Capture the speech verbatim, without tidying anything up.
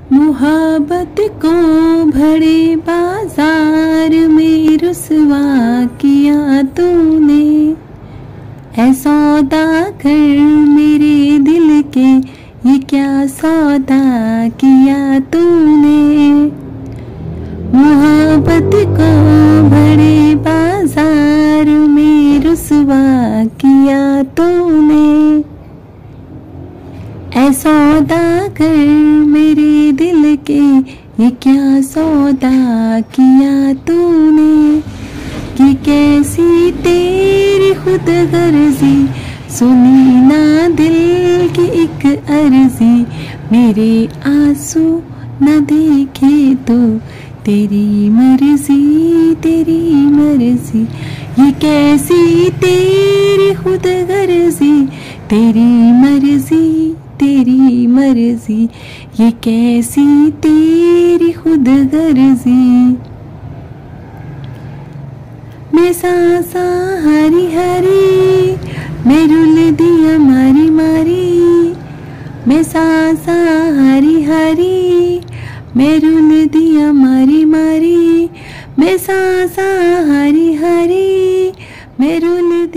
मुहब्बत को भरे बाजार में रुसवा किया तूने। ऐ सौदागर मेरे दिल के ये क्या सौदा किया तूने। मुहब्बत को भरे बाजार में रुसवा किया तूने। ऐ सौदागर मेरे दिल के ये क्या सौदा किया तूने। कि कैसी तेरी खुद गर्जी सुनी ना दिल की एक अर्जी। मेरे आंसू न देखे तो तेरी मर्जी तेरी मर्जी। ये कैसी तेरी खुद गर्जी तेरी मर्जी तेरी मर्जी। ये कैसी तेरी खुद गर्जी। मैं सांसा हरी हरी मैं रुल दिया मारी मारी। मैं सांसा हरी हरी मैं रुल दिया मारी मारी। मैं सांसा हरी हरी मैं रुल